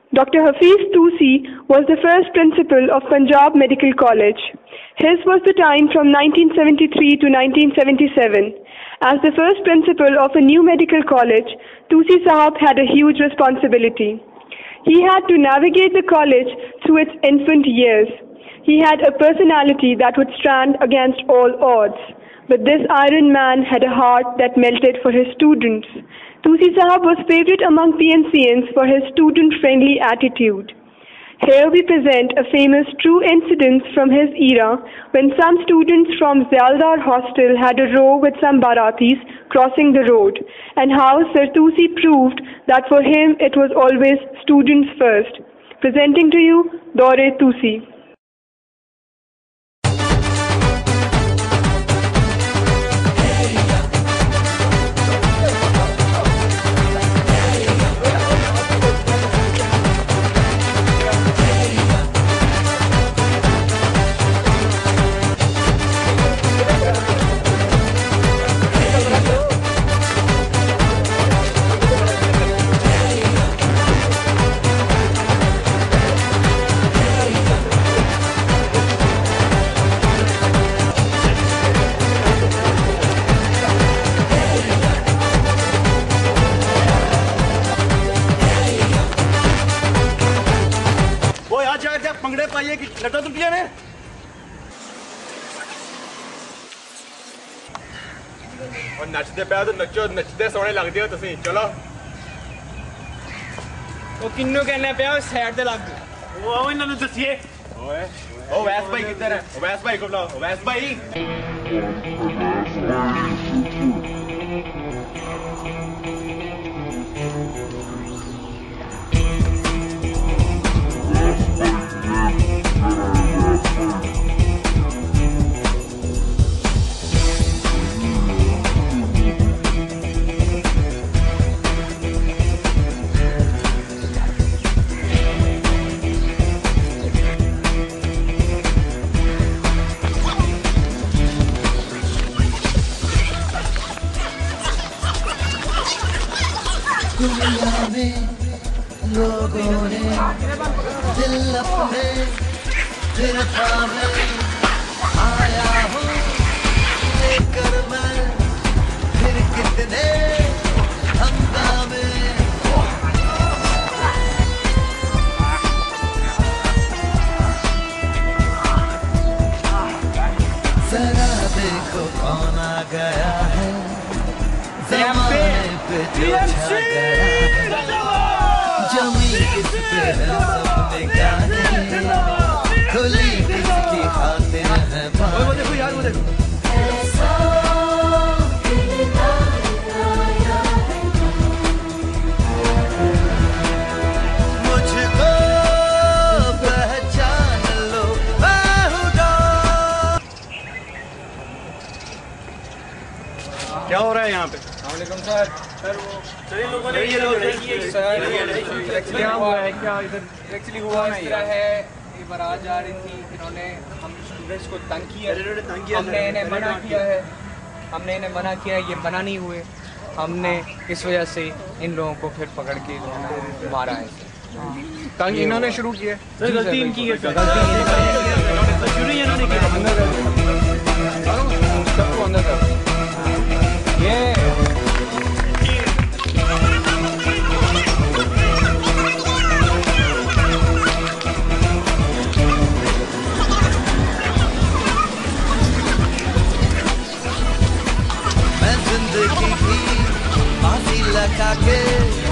Dr. Hafiz Tusi was the first principal of Punjab Medical College. His was the time from 1973 to 1977. As the first principal of a new medical college, Tusi Sahab had a huge responsibility. He had to navigate the college through its infant years. He had a personality that would stand against all odds. But this iron man had a heart that melted for his students. Tusi Sahab was favorite among PNCNs for his student-friendly attitude. Here we present a famous true incident from his era when some students from Zyaldar Hostel had a row with some Baratis crossing the road, and how Sir Tusi proved that for him it was always students first. Presenting to you, Dore Tusi. पंगड़े पाइए कि लटा टुटिया ने और नचते पे तो नचो नचते सोने लगदे हो तुसी चलो ओ किन्नू कहने पे साइड ते लग ओ आओ इन्हां नु दसिए ओए ओ वैस भाई किधर है ओ वैस भाई को बुलाओ ओ वैस भाई दुनिया में लोगों ने दिल अपने फिर थामे आया हूँ लेकर मैं फिर कितने हंगामे जरा देखो कौन आ गया है जमाने पे जो छा गया जमी किस पे है सबने गाने खुली किसकी खातिर है मुझको पहचान लो क्या हो रहा है यहाँ पे सर सर वो चलिए लोगों ने ये एक्चुअली हुआ इस तरह है ये बारात जा रही थी इन्होंने हम स्टूडेंट्स को तंग किया हमने इन्हें मना किया ये मना नहीं हुए हमने इस वजह से इन लोगों को फिर पकड़ के मारा है तंग इन्होंने शुरू किया गलती इनकी है जिंदगी की फांसी लगा के